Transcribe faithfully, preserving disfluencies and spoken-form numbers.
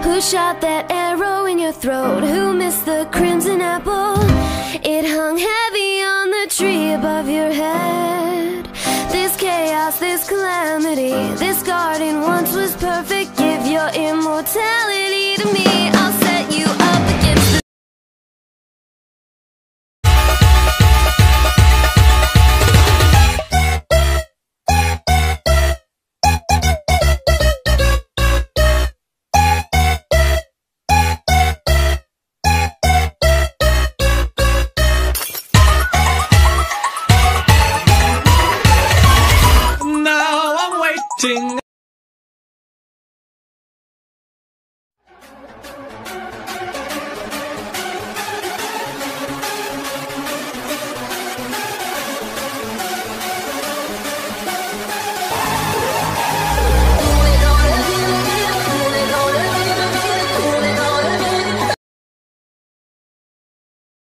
Who shot that arrow in your throat? Who missed the crimson apple? It hung heavy on the tree above your head. This chaos, this calamity, this garden once was perfect. Give your immortality to me. I'll set you up against the Now I'm waiting.